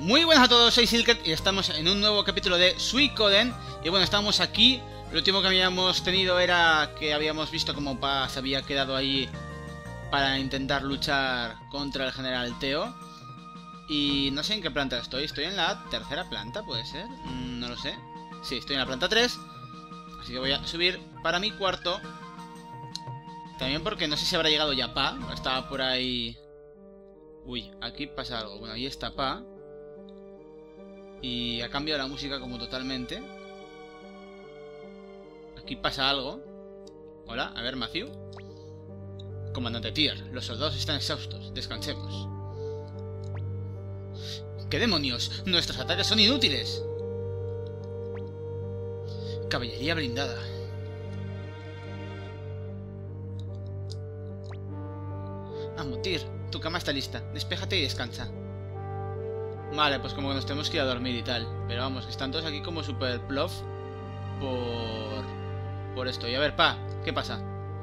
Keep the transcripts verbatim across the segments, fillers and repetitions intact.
Muy buenas a todos, soy Silket y estamos en un nuevo capítulo de Suikoden. Y bueno, estamos aquí. Lo último que habíamos tenido era que habíamos visto como Pa se había quedado ahí para intentar luchar contra el general Teo. Y no sé en qué planta estoy. Estoy en la tercera planta, ¿puede ser? Mm, no lo sé. Sí, estoy en la planta tres. Así que voy a subir para mi cuarto. También porque no sé si habrá llegado ya Pa. Estaba por ahí... Uy, aquí pasa algo. Bueno, ahí está Pa. Y ha cambiado la música como totalmente. Aquí pasa algo. Hola, a ver, Matthew. Comandante Tyr, los soldados están exhaustos. Descansemos. ¿Qué demonios? Nuestros ataques son inútiles. Caballería blindada. Amo, Tyr, tu cama está lista. Despéjate y descansa. Vale, pues como que nos tenemos que ir a dormir y tal. Pero vamos, que están todos aquí como super plof Por... Por esto. Y a ver, Pa, ¿qué pasa?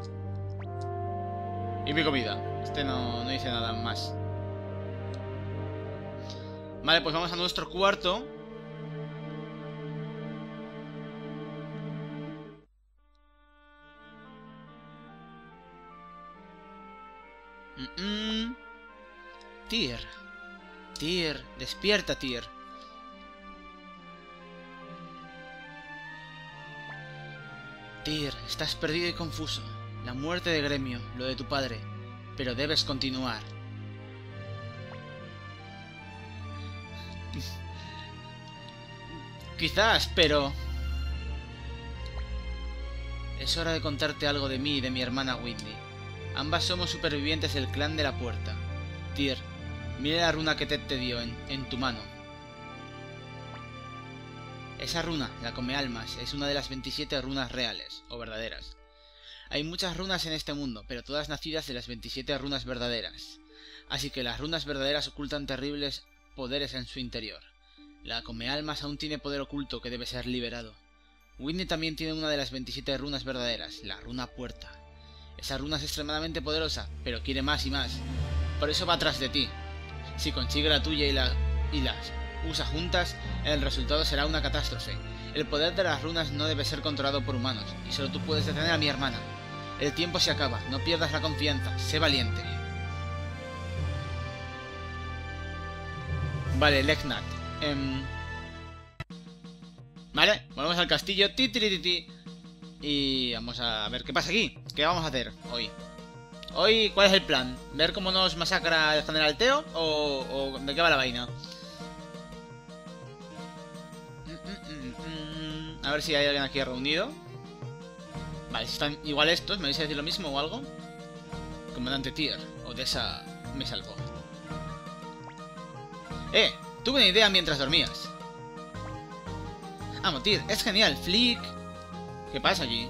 Y mi comida. Este no, no dice nada más. Vale, pues vamos a nuestro cuarto. Mm -mm. Tyr. Tyr, despierta, Tyr. Tyr, estás perdido y confuso. La muerte de Gremio, lo de tu padre. Pero debes continuar. Quizás, pero... Es hora de contarte algo de mí y de mi hermana Windy. Ambas somos supervivientes del clan de la puerta. Tyr, mira la runa que Ted te dio en, en tu mano. Esa runa, la come almas, es una de las veintisiete runas reales, o verdaderas. Hay muchas runas en este mundo, pero todas nacidas de las veintisiete runas verdaderas. Así que las runas verdaderas ocultan terribles poderes en su interior. La come almas aún tiene poder oculto que debe ser liberado. Windy también tiene una de las veintisiete runas verdaderas, la runa puerta. Esa runa es extremadamente poderosa, pero quiere más y más. Por eso va atrás de ti. Si consigue la tuya y, la, y las usa juntas, el resultado será una catástrofe. El poder de las runas no debe ser controlado por humanos, y solo tú puedes detener a mi hermana. El tiempo se acaba, no pierdas la confianza, sé valiente. Vale, Leknath. Um... Vale, volvemos al castillo. Ti, ti, ti, ti. Y vamos a ver qué pasa aquí. ¿Qué vamos a hacer hoy? Hoy, ¿cuál es el plan? ¿Ver cómo nos masacra el general Teo? ¿O, o de qué va la vaina? A ver si hay alguien aquí reunido. Vale, si están igual estos, ¿me vais a decir lo mismo o algo? Comandante Tyr, Odessa me salvó. ¡Eh! Tuve una idea mientras dormías. Amo, Tyr, es genial, Flick. ¿Qué pasa allí?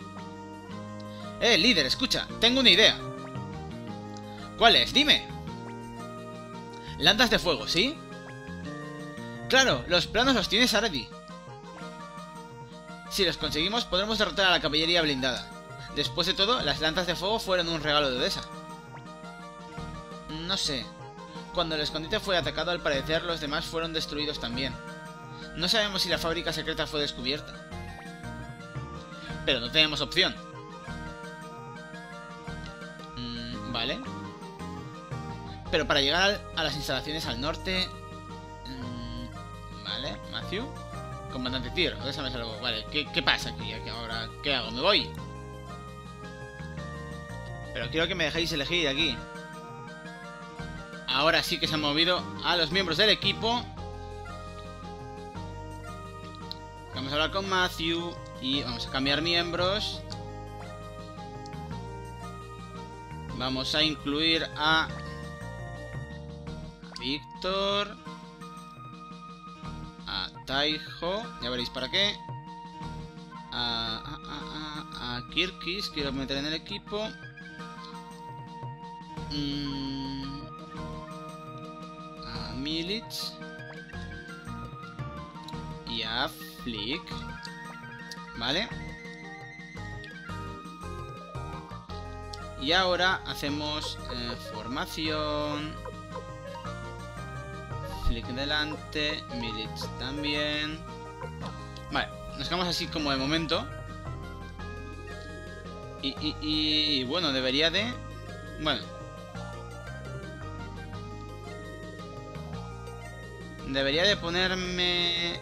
¡Eh, líder, escucha! Tengo una idea. ¿Cuál es? Dime. Lanzas de fuego, ¿sí? Claro, los planos los tienes ready. Si los conseguimos, podremos derrotar a la caballería blindada. Después de todo, las lanzas de fuego fueron un regalo de Odessa. No sé. Cuando el escondite fue atacado, al parecer los demás fueron destruidos también. No sabemos si la fábrica secreta fue descubierta. Pero no tenemos opción. Mm, vale. Pero para llegar al, a las instalaciones al norte... Mmm, vale, Matthew. Comandante Tyr, Odessa me salvó. Vale, ¿qué, qué pasa aquí? Ahora, ¿qué hago? ¿Me voy? Pero quiero que me dejéis elegir aquí. Ahora sí que se han movido a los miembros del equipo. Vamos a hablar con Matthew. Y vamos a cambiar miembros. Vamos a incluir a Víctor, a Taiho, ya veréis para qué. A, a, a, a, a Kirkis, quiero meter en el equipo. Mm, a Militz. Y a Flick. Vale. Y ahora hacemos eh, formación. Milik delante. Milik también. Vale, nos quedamos así como de momento. Y, y, y bueno, debería de... Bueno. Debería de ponerme...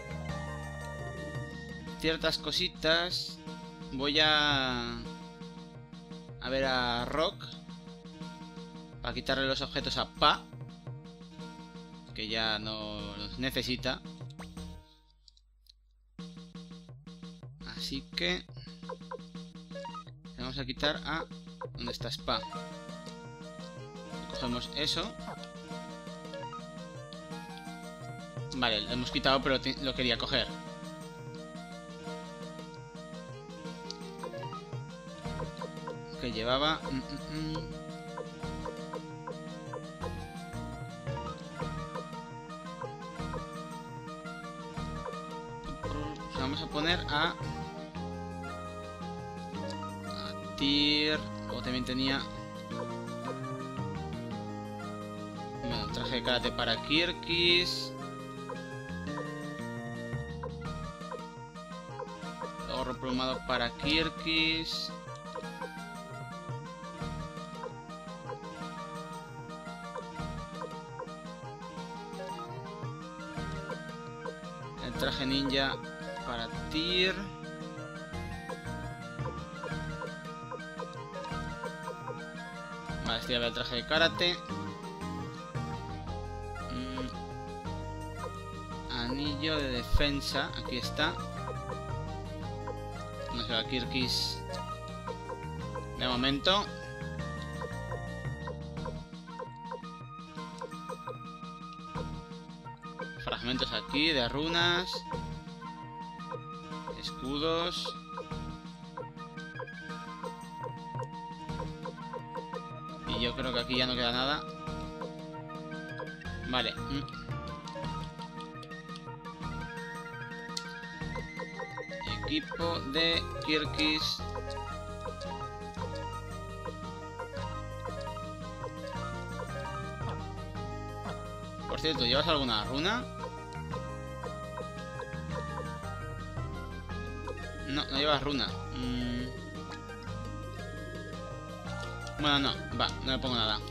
ciertas cositas. Voy a... A ver a Rock. Para quitarle los objetos a Pa. Que ya no los necesita. Así que... le vamos a quitar a... ¿Dónde está Spa? Cogemos eso. Vale, lo hemos quitado, pero lo quería coger. Que llevaba... Mm, mm, mm. Pues vamos a poner a... a Tyr. O también tenía... Bueno, traje de karate para Kirkis. Gorro plumado para Kirkis. El traje ninja para Tyr. Vale, este ya ve el traje de karate. Mm. Anillo de defensa, aquí está. No se va Kirkis de momento. Fragmentos aquí de runas. Escudos. Y yo creo que aquí ya no queda nada. Vale. Mm. Equipo de Kirkis. Por cierto, ¿llevas alguna runa? No, no llevas runa. Mm. Bueno, no, va, no le pongo nada.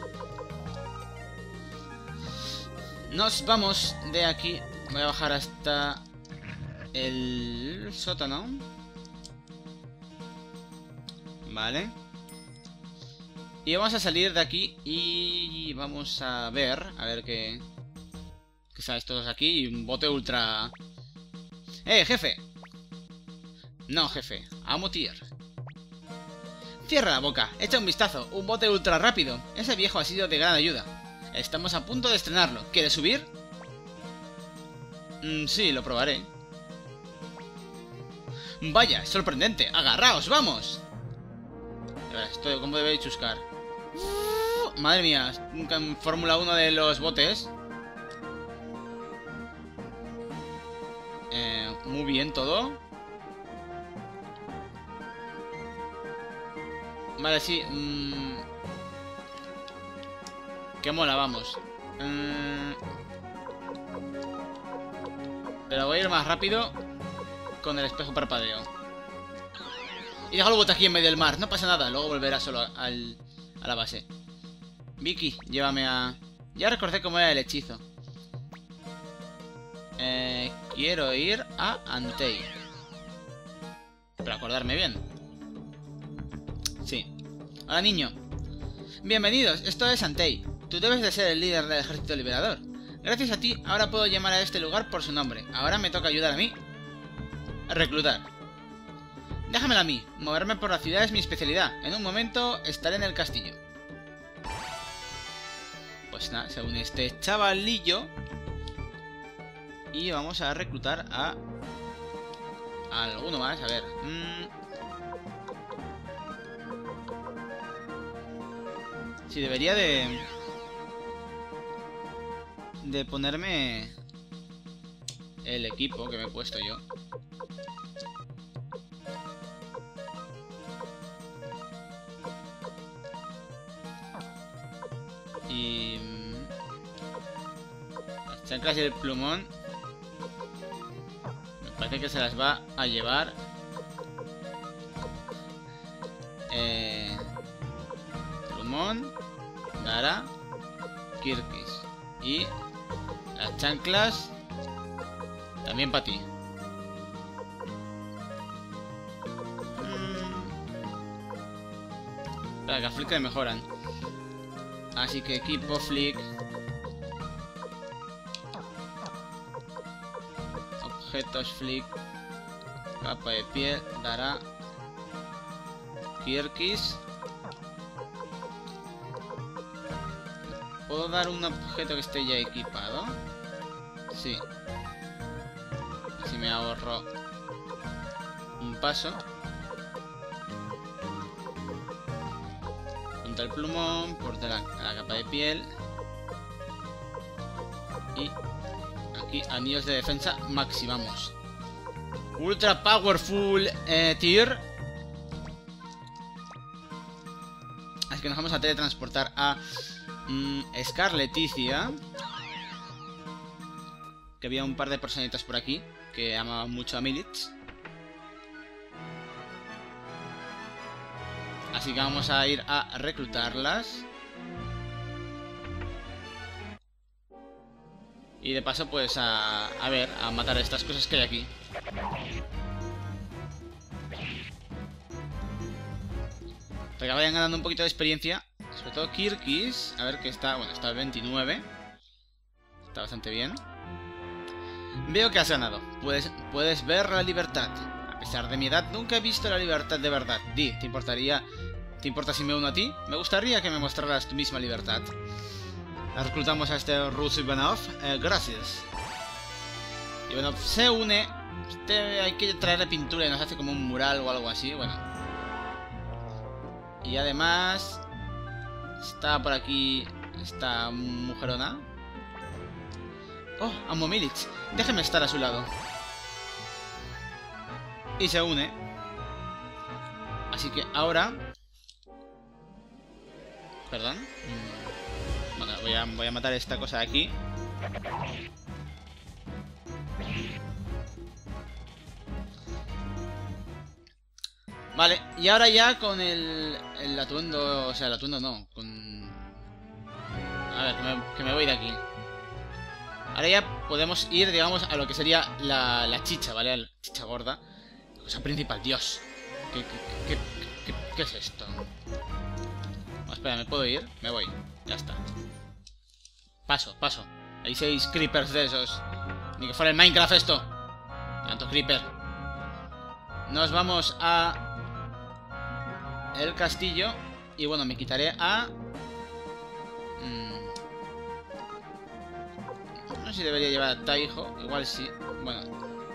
Nos vamos de aquí. Voy a bajar hasta el sótano. Vale. Y vamos a salir de aquí y vamos a ver, a ver qué... Que estáis todos aquí y un bote ultra... ¡Eh, jefe! No, jefe, amo Tyr. Cierra la boca, echa un vistazo, un bote ultra rápido. Ese viejo ha sido de gran ayuda. Estamos a punto de estrenarlo. ¿Quieres subir? Mm, sí, lo probaré. Vaya, es sorprendente. Agarraos, vamos. Esto, ¿cómo debe chuscar? Uh, madre mía, en Fórmula uno de los botes. Eh, muy bien todo. Vale, sí. Mmm... Qué mola, vamos. Mm... Pero voy a ir más rápido con el espejo parpadeo. Y dejo el bote aquí en medio del mar. No pasa nada, luego volverá solo al, a la base. Vicky, llévame a... Ya recordé cómo era el hechizo. Eh, quiero ir a Antei. Para acordarme bien. Sí. Hola, niño. Bienvenidos, esto es Antei. Tú debes de ser el líder del ejército liberador. Gracias a ti, ahora puedo llamar a este lugar por su nombre. Ahora me toca ayudar a mí a reclutar. Déjamelo a mí. Moverme por la ciudad es mi especialidad. En un momento estaré en el castillo. Pues nada, según este chavalillo. Y vamos a reclutar a... a alguno más, a ver. Mmm... Sí, debería de... de ponerme... el equipo que me he puesto yo. Y... Chanclas y el plumón. Me parece que se las va a llevar. Eh, plumón. Dara. Kirkis. Y las chanclas también para ti. Espera, que a Flick le mejoran. Así que equipo Flick. Objetos Flick. Capa de piel. Dará. Kirkis. ¿Puedo dar un objeto que esté ya equipado? Sí. Así me ahorro un paso. El plumón, por la, la capa de piel. Y aquí anillos de defensa maximamos. Ultra powerful eh, tier. Así que nos vamos a teletransportar a mmm, Scarleticia. Que había un par de personitas por aquí que amaban mucho a Militz. Así que vamos a ir a reclutarlas. Y de paso pues a, a ver, a matar a estas cosas que hay aquí. Para que vayan ganando un poquito de experiencia. Sobre todo Kirkis. A ver que está, bueno, está al veintinueve. Está bastante bien. Veo que has ganado. Puedes, puedes ver la libertad. A pesar de mi edad, nunca he visto la libertad de verdad. Di, ¿te importaría... ¿Te importa si me uno a ti? Me gustaría que me mostraras tu misma libertad. Reclutamos a este Rus Ivanov. Eh, gracias. Ivanov se une. Este hay que traerle pintura y nos hace como un mural o algo así. Bueno. Y además... Está por aquí... Esta mujerona. Oh, amo Militz. Déjeme estar a su lado. Y se une. Así que ahora... Perdón. Bueno, voy a, voy a matar esta cosa de aquí. Vale, y ahora ya con el, el atuendo... O sea, el atuendo no, con... A ver, que me, que me voy de aquí. Ahora ya podemos ir, digamos, a lo que sería la, la chicha, ¿vale? La chicha gorda. La cosa principal, Dios. ¿Qué, qué, qué, qué, qué, qué es esto? Oh, espera, ¿me puedo ir? Me voy, ya está. Paso, paso. Hay seis creepers de esos. Ni que fuera el Minecraft esto. Tanto creeper. Nos vamos a... el castillo. Y bueno, me quitaré a... Mm. No sé si debería llevar a Taiho. Igual sí. Bueno.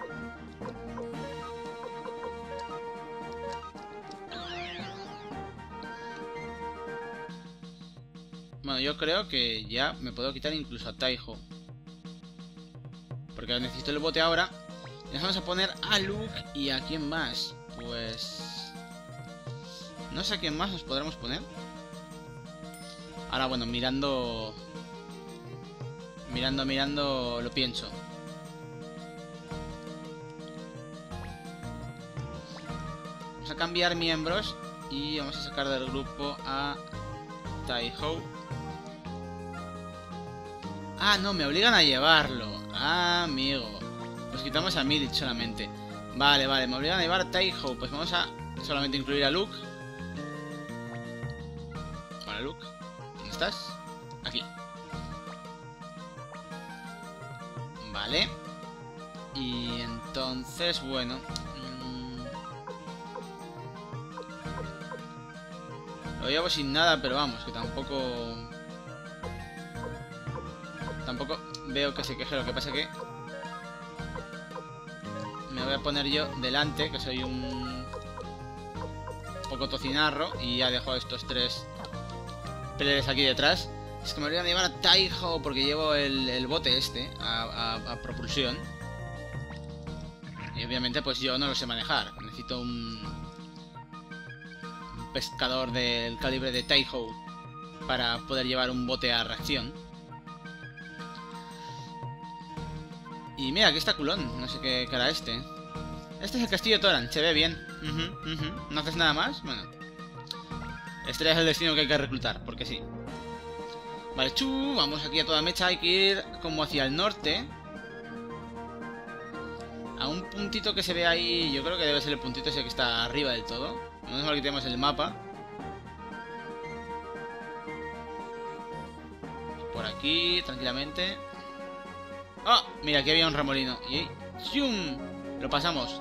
Bueno, yo creo que ya me puedo quitar incluso a Taiho. Porque necesito el bote ahora. Y nos vamos a poner a Luke. ¿Y a quién más? Pues... no sé a quién más nos podremos poner. Ahora, bueno, mirando... Mirando, mirando, lo pienso. Vamos a cambiar miembros. Y vamos a sacar del grupo a Taiho. Ah, no, me obligan a llevarlo. Ah, amigo. Pues quitamos a Militz solamente. Vale, vale, me obligan a llevar a Taiho. Pues vamos a solamente incluir a Luke. Hola, Luke. ¿Dónde estás? Aquí. Vale. Y entonces, bueno. Mmm... Lo llevo sin nada, pero vamos, que tampoco... Tampoco veo que se queje, lo que pasa que... Me voy a poner yo delante, que soy un... poco tocinarro, y ya dejo a estos tres peleles aquí detrás. Es que me voy a llevar a Taiho porque llevo el, el bote este a, a, a propulsión. Y obviamente pues yo no lo sé manejar. Necesito un, un pescador del calibre de Taiho para poder llevar un bote a reacción. Y mira, aquí está culón. No sé qué cara este. Este es el castillo de Toran. Se ve bien. Uh-huh, uh-huh. ¿No haces nada más? Bueno. Este es el destino que hay que reclutar, porque sí. Vale, chu. Vamos aquí a toda mecha. Hay que ir como hacia el norte. A un puntito que se ve ahí. Yo creo que debe ser el puntito ese que está arriba del todo. Menos mal que tenemos el mapa. Por aquí, tranquilamente. ¡Oh! Mira, aquí había un remolino. Y ¡chum! Lo pasamos.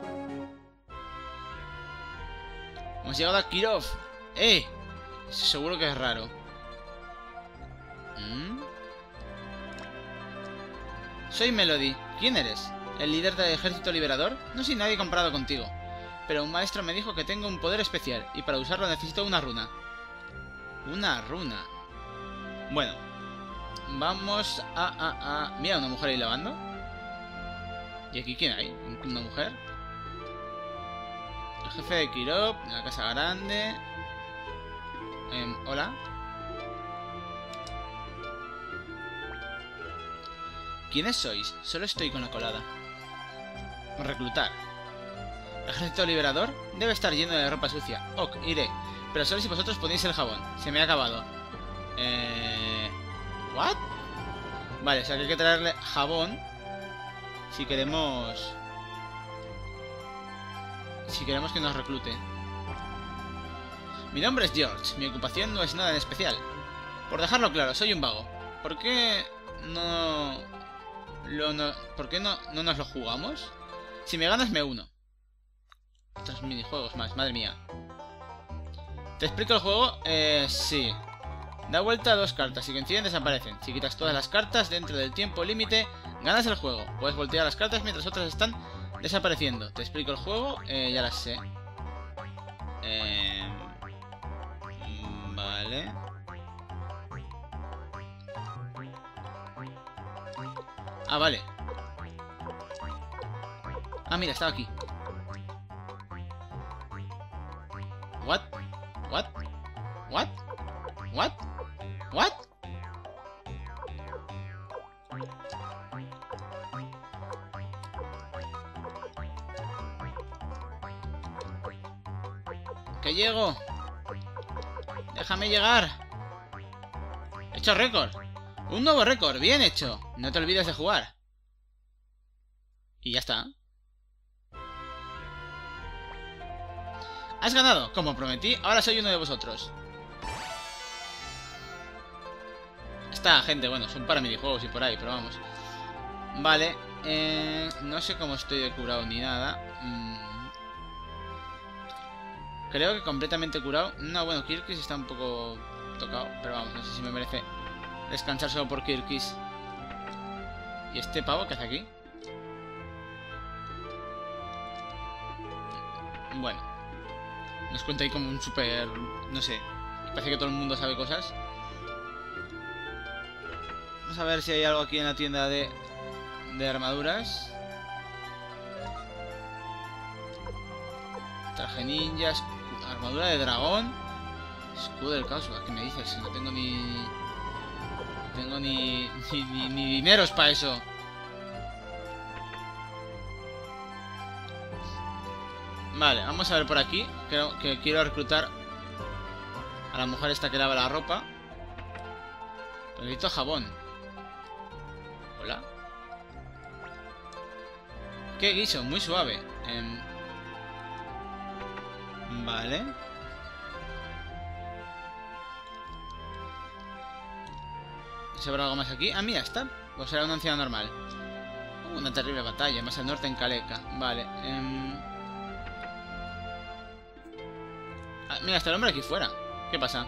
Hemos llegado a Kirov. ¡Eh! Seguro que es raro. ¿Mm? Soy Melody. ¿Quién eres? ¿El líder del ejército liberador? No soy nadie comparado contigo. Pero un maestro me dijo que tengo un poder especial. Y para usarlo necesito una runa. Una runa. Bueno. Vamos a, a, a... Mira, una mujer ahí lavando. ¿Y aquí quién hay? ¿Una mujer? El jefe de Kirov, de la casa grande. Eh, Hola. ¿Quiénes sois? Solo estoy con la colada. Reclutar. ¿El ejército liberador? Debe estar lleno de ropa sucia. Ok, iré. Pero solo si vosotros ponéis el jabón. Se me ha acabado. Eh... ¿What? Vale, o sea que hay que traerle jabón. Si queremos... Si queremos que nos reclute. Mi nombre es George. Mi ocupación no es nada en especial. Por dejarlo claro, soy un vago. ¿Por qué no... Lo no... ¿Por qué no, no nos lo jugamos? Si me ganas me uno. Otros minijuegos más, madre mía. ¿Te explico el juego? Eh, sí. Da vuelta a dos cartas, si coinciden desaparecen. Si quitas todas las cartas dentro del tiempo límite, ganas el juego. Puedes voltear las cartas mientras otras están desapareciendo. ¿Te explico el juego? Eh, ya las sé. Eh... Vale. Ah, vale. Ah, mira, estaba aquí. What? What? What? What? What? ¡Que llego! ¡Déjame llegar! ¡He hecho récord! ¡Un nuevo récord! ¡Bien hecho! No te olvides de jugar. Y ya está. ¡Has ganado! Como prometí, ahora soy uno de vosotros. Esta gente, bueno, son para minijuegos y por ahí, pero vamos. Vale, eh, no sé cómo estoy de curado ni nada. Mm. Creo que completamente curado. No, bueno, Kirkis está un poco tocado, pero vamos, no sé si me merece descansar solo por Kirkis. ¿Y este pavo qué hace aquí? Bueno, nos cuenta ahí como un super... no sé, parece que todo el mundo sabe cosas. Vamos a ver si hay algo aquí en la tienda de, de armaduras. Traje ninja, armadura de dragón, escudo del caos. ¿Qué me dices? No tengo ni... No tengo ni... Ni, ni, ni dineros para eso. Vale, vamos a ver por aquí. Creo que quiero reclutar a la mujer esta que lava la ropa. Pero necesito jabón. Hola. ¿Qué guiso? Muy suave. Eh... Vale. ¿Se habrá algo más aquí? Ah, mira, está. O será una anciana normal. Uh, una terrible batalla. Más al norte en Kaleka. Vale. Eh... Ah, mira, está el hombre aquí fuera. ¿Qué pasa?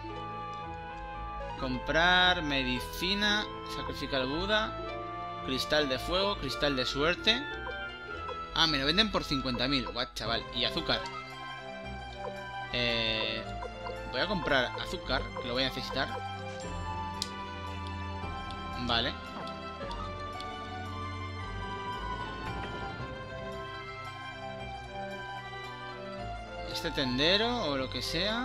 Comprar medicina. Sacrifica al Buda. Cristal de fuego. Cristal de suerte. Ah, me lo venden por cincuenta mil. Guau, chaval. Y azúcar. Eh, voy a comprar azúcar, que lo voy a necesitar. Vale. Este tendero o lo que sea.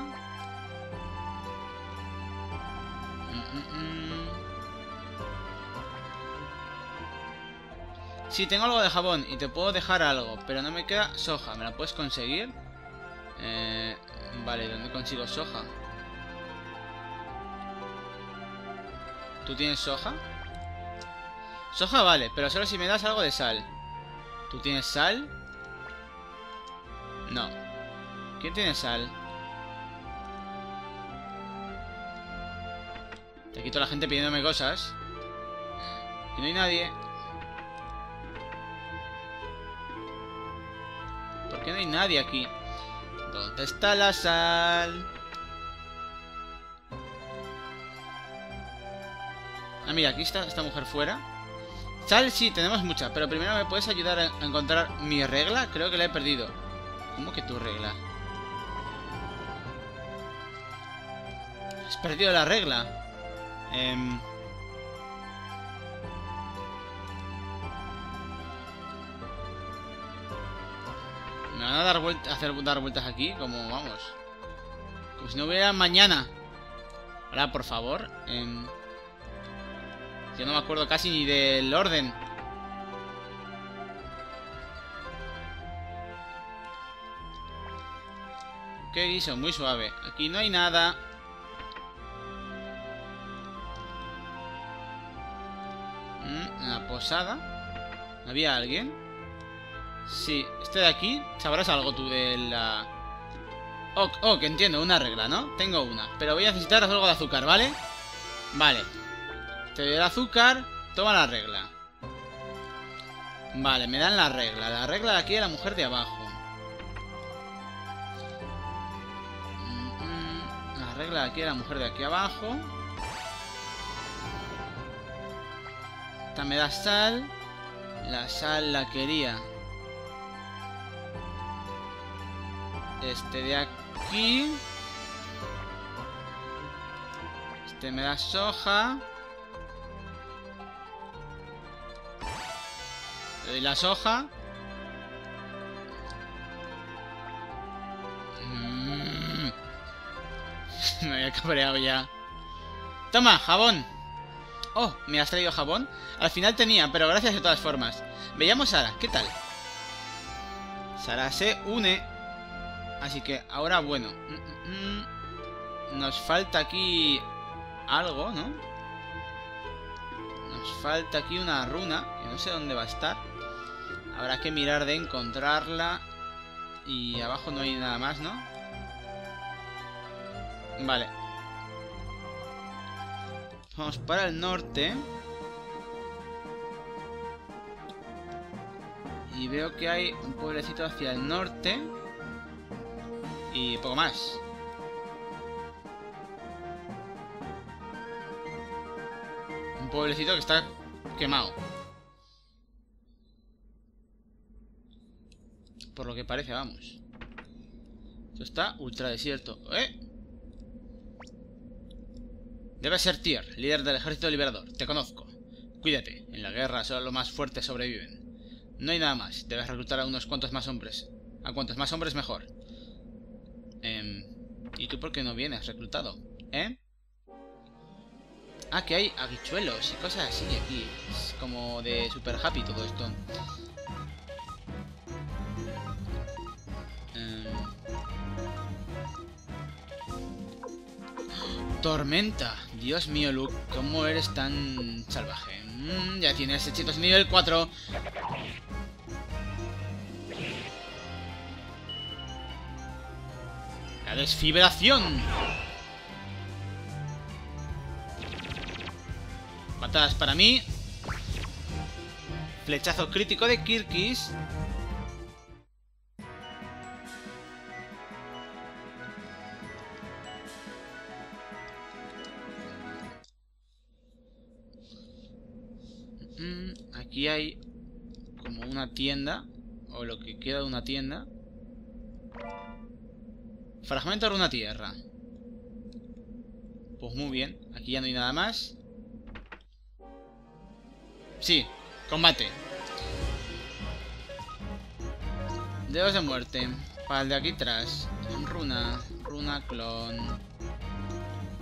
Mm, mm, mm. Sí, tengo algo de jabón y te puedo dejar algo, pero no me queda soja. ¿Me la puedes conseguir? Eh, vale, ¿dónde consigo soja? ¿Tú tienes soja? Soja vale, pero solo si me das algo de sal. ¿Tú tienes sal? No. ¿Quién tiene sal? Te quito a la gente pidiéndome cosas. Y no hay nadie. ¿Por qué no hay nadie aquí? ¿Dónde está la sal? Ah, mira, aquí está esta mujer fuera. Sal, sí, tenemos mucha. Pero primero me puedes ayudar a encontrar mi regla. Creo que la he perdido. ¿Cómo que tu regla? ¿Has perdido la regla? Eh... Me van a dar vueltas, hacer dar vueltas aquí, como vamos. Como si no hubiera mañana. Ahora, por favor. Eh... Yo no me acuerdo casi ni del orden. ¿Qué hizo? Muy suave. Aquí no hay nada. Mm, en la posada. ¿Había alguien? Sí. Este de aquí. ¿Sabrás algo tú de la...? Oh, oh, que entiendo. Una regla, ¿no? Tengo una. Pero voy a necesitar algo de azúcar, ¿vale? Vale. Te doy el azúcar. Toma la regla. Vale, me dan la regla. La regla de aquí de la mujer de abajo. La regla de aquí de la mujer de aquí abajo. Esta me da sal. La sal la quería este de aquí. Este me da soja. Le doy la soja. Mm. Me había cabreado ya. Toma, jabón. Oh, ¿me has traído jabón? Al final tenía, pero gracias de todas formas. Veamos a Sara, ¿qué tal? Sara se une. Así que ahora, bueno. Mm, mm, mm. Nos falta aquí algo, ¿no? Nos falta aquí una runa, que no sé dónde va a estar. Habrá que mirar de encontrarla. Y abajo no hay nada más, ¿no? Vale. Vamos para el norte. Y veo que hay un pueblecito hacia el norte. Y poco más. Un pueblecito que está quemado. Por lo que parece, vamos. Esto está ultra desierto. ¿Eh? Debe ser Tyr, líder del ejército liberador. Te conozco. Cuídate. En la guerra solo los más fuertes sobreviven. No hay nada más. Debes reclutar a unos cuantos más hombres. A cuantos más hombres, mejor. Eh, ¿Y tú por qué no vienes reclutado? ¿Eh? Ah, que hay habichuelos y cosas así aquí. Es como de super happy todo esto. Eh... Tormenta. Dios mío, Luke. ¿Cómo eres tan salvaje? Mm, ya tienes hechizos nivel cuatro. La desfibración. Patadas para mí. Flechazo crítico de Kirkis. Mm, aquí hay como una tienda. O lo que queda de una tienda. Fragmento de una tierra. Pues muy bien. Aquí ya no hay nada más. Sí, combate. Dedos de muerte. Para el de aquí atrás. Runa. Runa clon.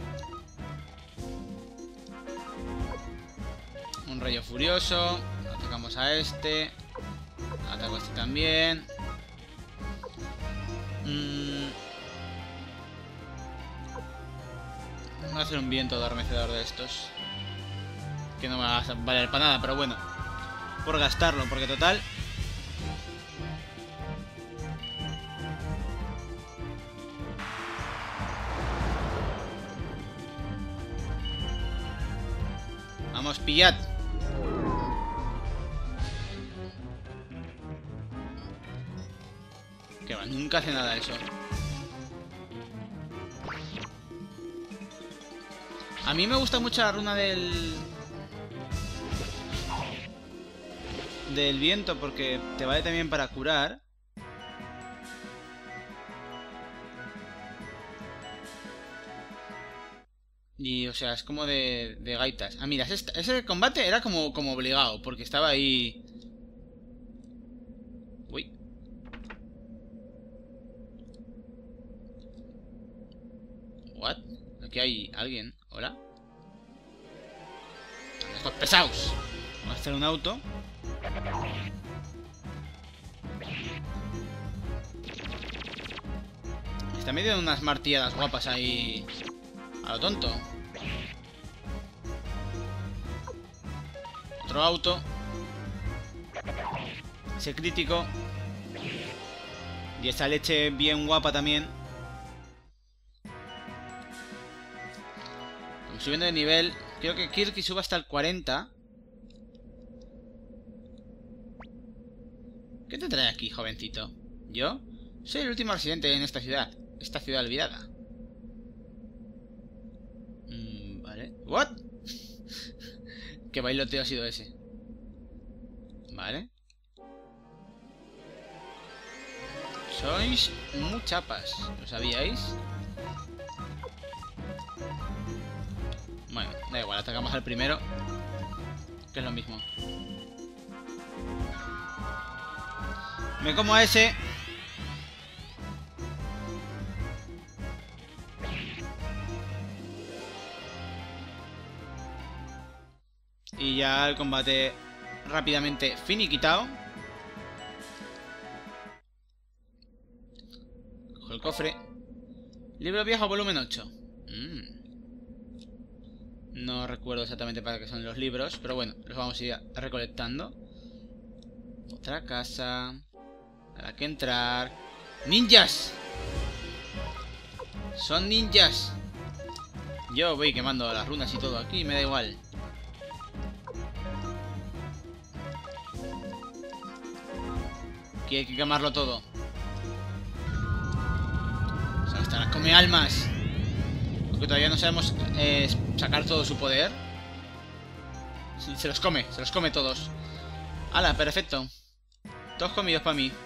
Un rayo furioso. Ataca Atacamos a este. Ataco a este también. Mm. Voy a hacer un viento adormecedor de estos. Que no me va a valer para nada, pero bueno. Por gastarlo, porque total... Vamos, pillad. Que va, nunca hace nada eso. A mí me gusta mucho la runa del... del viento porque te vale también para curar. Y, o sea, es como de, de gaitas. Ah, mira, ese, ese combate era como, como obligado, porque estaba ahí... Uy. What? Aquí hay alguien. ¿Hola? Estos pesados. Vamos a hacer un auto. Me está metiendo unas martilladas guapas ahí... a lo tonto. Otro auto. Ese crítico. Y esa leche bien guapa también. Vamos subiendo de nivel. Creo que Kirky suba hasta el cuarenta. ¿Qué te trae aquí, jovencito? ¿Yo? Soy el último residente en esta ciudad. Esta ciudad olvidada. Mm, vale. ¿What? ¿Qué bailoteo ha sido ese? Vale. Sois muy chapas. ¿Lo sabíais? Bueno, da igual, atacamos al primero. Que es lo mismo. Me como a ese. Y ya el combate rápidamente finiquitado. Cojo el cofre. Libro viejo, volumen ocho. Mm. No recuerdo exactamente para qué son los libros, pero bueno, los vamos a ir recolectando. Otra casa. A la que entrar. ¡Ninjas! Son ninjas. Yo voy quemando las runas y todo aquí, me da igual. Aquí hay que quemarlo todo. O sea, estará come almas. Porque todavía no sabemos eh, sacar todo su poder. Sí, se los come, se los come todos. ¡Hala, perfecto! Todos comidos para mí.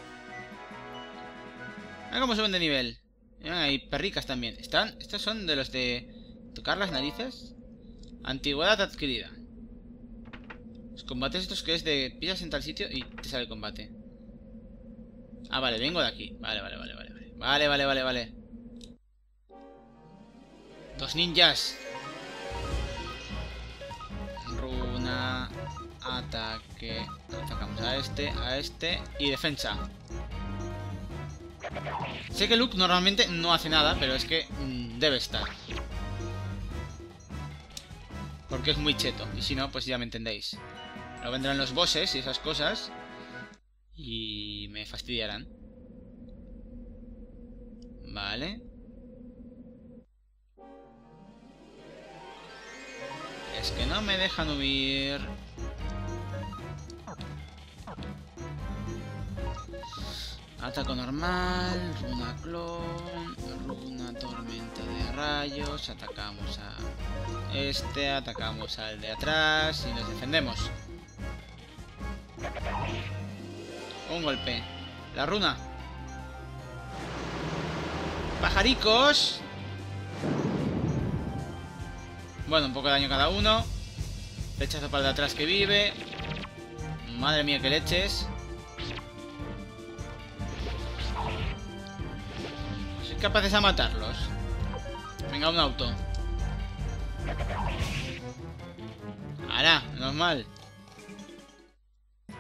Mira cómo suben de nivel. Mira, hay perricas también. ¿Están? ¿Estos son de los de tocar las narices? Antigüedad adquirida. Los combates estos que es de pillas en tal sitio y te sale el combate. Ah, vale, vengo de aquí. Vale, vale, vale, vale. Vale, vale, vale, vale. Dos ninjas. Runa. Ataque. Atacamos a este, a este. Y defensa. Sé que Luke normalmente no hace nada, pero es que mmm, debe estar. Porque es muy cheto. Y si no, pues ya me entendéis. Luego vendrán los bosses y esas cosas. Y me fastidiarán. Vale. Es que no me dejan huir. Ataco normal, runa clon, runa tormenta de rayos. Atacamos a este, atacamos al de atrás y nos defendemos. Un golpe. La runa. ¡Pajaricos! Bueno, un poco de daño cada uno. Flechazo para el de atrás que vive. Madre mía, qué leches. ¿Sois capaces a matarlos? Venga, un auto. ¡Hala! Menos mal.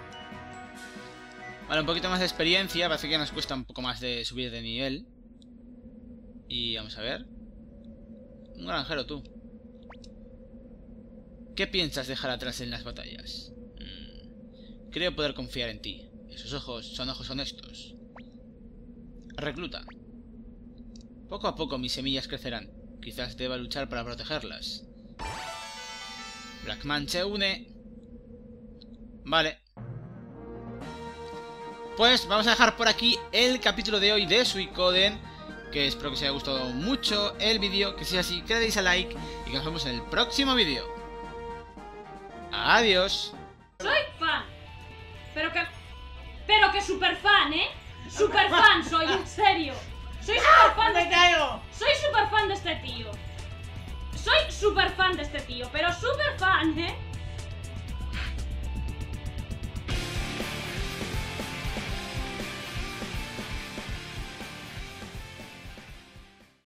Vale, un poquito más de experiencia. Parece que nos cuesta un poco más de subir de nivel. Y vamos a ver. Un granjero, tú. ¿Qué piensas dejar atrás en las batallas? Mm, creo poder confiar en ti. Esos ojos son ojos honestos. Recluta. Poco a poco mis semillas crecerán. Quizás deba luchar para protegerlas. Blackman se une. Vale. Pues vamos a dejar por aquí el capítulo de hoy de Suikoden. Que espero que os haya gustado mucho el vídeo. Que si es así, que le deis a like. Y que nos vemos en el próximo vídeo. Adiós. Soy fan. Pero que... Pero que super fan, ¿eh? Super fan soy, en serio. Soy super fan de este... Soy super fan de este tío. Soy super fan de este tío, pero super fan, ¿eh?